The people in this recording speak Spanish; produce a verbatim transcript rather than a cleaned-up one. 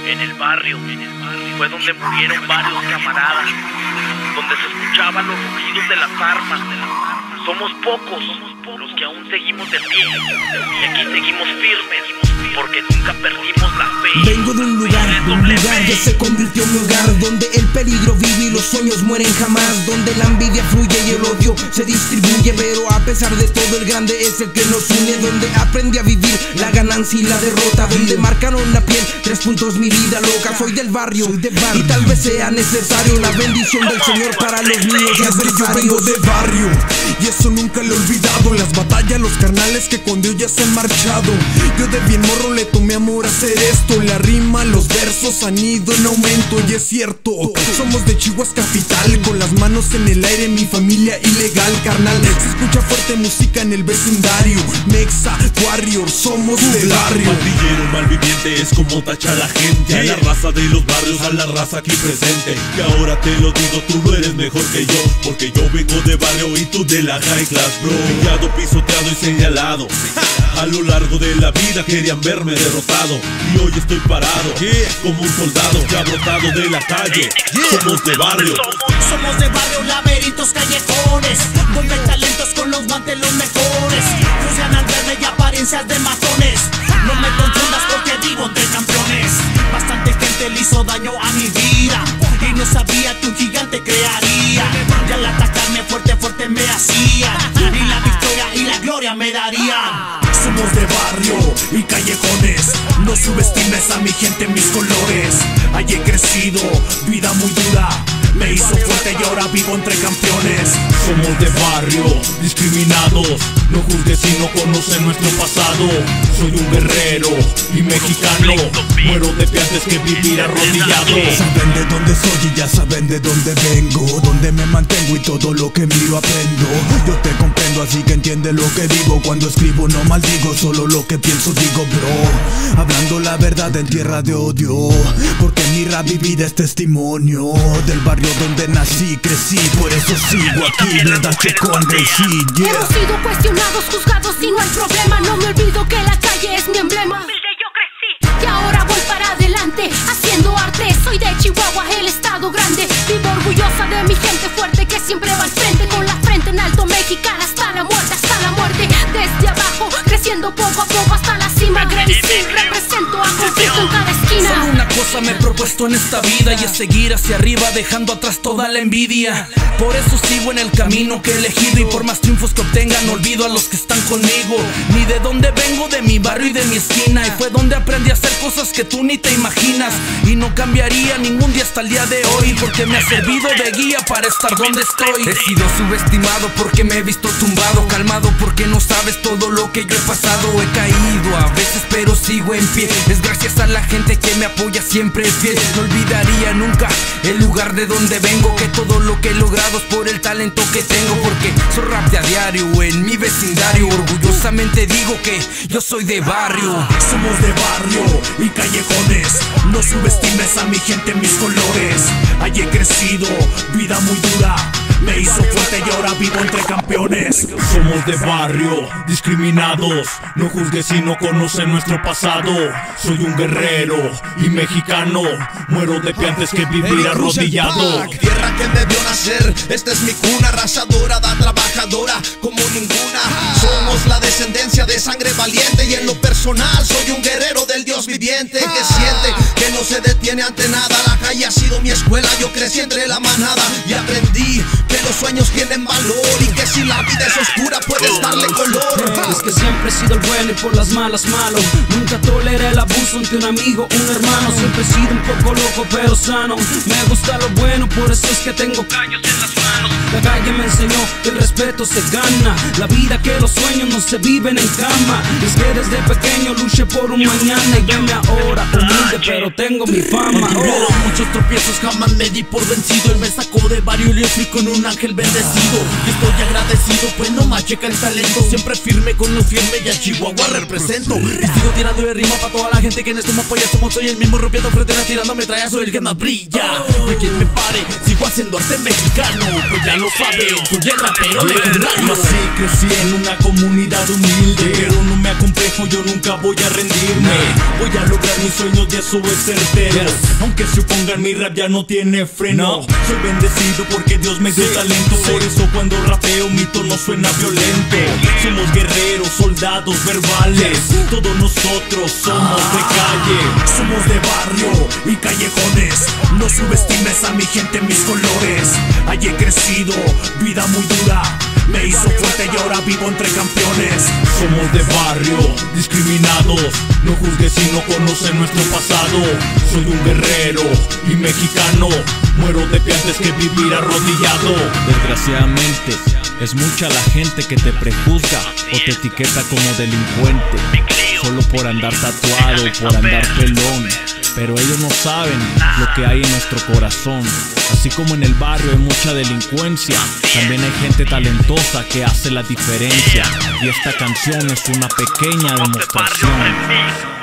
En el barrio, en el barrio fue donde murieron varios camaradas, donde se escuchaban los rugidos de las armas. Somos pocos, somos pocos los que aún seguimos de pie, y aquí seguimos firmes, porque nunca perdimos la fe. Vengo de un lugar, de un lugar que se convirtió en mi hogar, donde el peligro vive y los sueños mueren jamás, donde la envidia fluye y el odio se distribuye, pero a pesar de todo el grande es el que nos une, donde aprendí a vivir la ganancia y la derrota, donde marcaron la piel tres puntos mi vida loca. Soy del barrio, soy del barrio y tal vez sea necesario la bendición del Señor para los míos adversarios. Yo vengo de barrio y eso nunca lo he olvidado. Las batallas, los carnales que con Dios ya se han marchado. Yo de bien morro le tomé amor a hacer esto. La rima, los versos han ido en aumento y es cierto. Somos de Chihuahua capital, con las manos en el aire, mi familia ilegal, carnal. Se escucha fuerte música en el vecindario. Mexa, Warrior, somos de barrio. Pandillero malviviente es como tacha la gente, a la raza de los barrios, a la raza aquí presente. Y ahora te lo digo, tú no eres mejor que yo, porque yo vengo de barrio y tú de la high class, bro. Pillado, pisoteado y señalado. A lo largo de la vida querían verme derrotado, y hoy estoy parado como un soldado que ha brotado de la calle. Somos de barrio. Somos de barrio, laberintos, callejones, donde hay talentos con los guantes los mejores. Juzgan al verme y apariencias de matones. No me confundas porque vivo entre campeones. Bastante gente le hizo daño a mi vida y no sabía que un gigante crearía. Y al atacarme fuerte, fuerte me hacía, y la victoria y la gloria me daría. Somos de barrio y callejones, no subestimes a mi gente, mis colores. Allí he crecido, vida muy dura me hizo fuerte y ahora vivo entre campeones. Somos de barrio, discriminados, no juzgues si no conoces nuestro pasado. Soy un guerrero y mexicano, muero de pie antes que vivir arrodillado. Saben de dónde soy y ya saben de dónde vengo, donde me mantengo y todo lo que miro aprendo. Yo te comprendo, así que entiende lo que digo. Cuando escribo no maldigo, solo lo que pienso digo, bro. Hablando la verdad en tierra de odio, porque mi rap mi vida es testimonio del barrio donde nací, crecí, por eso sigo aquí, verdad que con Gracie, yeah. Hemos sido cuestionados, juzgados y no hay problema. No me olvido que la calle es mi emblema. Yo crecí y ahora voy para adelante, haciendo arte. Soy de Chihuahua, el estado grande. Vivo orgullosa de mi gente fuerte que siempre va al frente, con la frente en alto, mexicana hasta la muerte, hasta la muerte. Desde abajo, creciendo poco a poco hasta la cima. Gracie, represento a conflicto en cada esquina. Solo una cosa me he propuesto en esta vida, y es seguir hacia arriba dejando atrás toda la envidia. Por eso sigo en el camino que he elegido, y por más triunfos que obtenga no olvido a los que están conmigo. Ni de dónde vengo, de mi barrio y de mi esquina, y fue donde aprendí a hacer cosas que tú ni te imaginas. Y no cambiaría ningún día hasta el día de hoy, porque me ha servido de guía para estar donde estoy. He sido subestimado porque me he visto tumbado, calmado porque no sabes todo lo que yo he pasado. He caído a veces pero sigo en pie, es gracias a la gente que me apoya siempre fiel. No olvidaría nunca el lugar de donde vengo, que todo lo que he logrado es por el talento que tengo, porque soy rap de a diario en mi vecindario. Orgullosamente digo que yo soy de barrio. Somos de barrio y callejones, no subestimes a mi gente, mis colores. Allí he crecido, vida muy dura me hizo fuerte y ahora vivo entre campeones. Somos de barrio, discriminados, no juzgues si no conoces nuestro pasado. Soy un guerrero y mexicano, muero de pie antes que vivir arrodillado. Tierra que me vio nacer, esta es mi cuna, raza dorada, trabajadora como ninguna. Somos la descendencia de sangre valiente, y en lo personal soy un guerrero del Dios viviente, que siente que no se detiene ante nada. La calle ha sido mi escuela, yo crecí entre la manada y aprendí que los sueños tienen valor, y que si la vida es oscura puedes darle color. Es que siempre he sido el bueno y por las malas malo, nunca toleré el abuso entre un amigo, un hermano. Siempre he sido un poco loco pero sano, me gusta lo bueno, por eso es que tengo callos en las manos. La calle me enseñó que el respeto se gana, la vida que los sueños no se viven en cama. Es que desde pequeño luché por un mañana, y venme ahora humilde pero tengo mi fama. Tuvieron oh. muchos tropiezos, jamás me di por vencido. Él me sacó de barrio y le fui con un ángel bendecido, y estoy agradecido, pues no más checa el talento. Siempre firme con lo firme y a Chihuahua represento. Y sigo tirando de rima para toda la gente que en esto me apoya. Somos soy el mismo rompiendo fronteras, tirando metralla, soy el que más brilla. No hay quien me pare, sigo haciendo arte mexicano, pues ya lo saben, soy el rapero legendario. Nací, crecí en una comunidad humilde, pero no me acomplejo, yo nunca voy a rendirme. Voy a lograr mis sueños y eso es certero. Aunque se opongan, mi rap ya no tiene freno. No. Soy bendecido porque Dios me dio Sí, talento. sí. Por eso cuando rapeo mi tono suena violento. Somos guerreros, soldados verbales. Todos nosotros somos de calle. Somos de barrio y callejones. No subestimes a mi gente en mis colores. Allí he crecido, vida muy dura. Me hizo fuerte y ahora vivo entre campeones. Somos de barrio, discriminados. No juzgues si no conocen nuestro pasado. Soy un guerrero y mexicano. Muero de pie antes que vivir arrodillado. Desgraciadamente, es mucha la gente que te prejuzga o te etiqueta como delincuente, solo por andar tatuado, por andar pelón. Pero ellos no saben lo que hay en nuestro corazón. Así como en el barrio hay mucha delincuencia, también hay gente talentosa que hace la diferencia. Y esta canción es una pequeña demostración.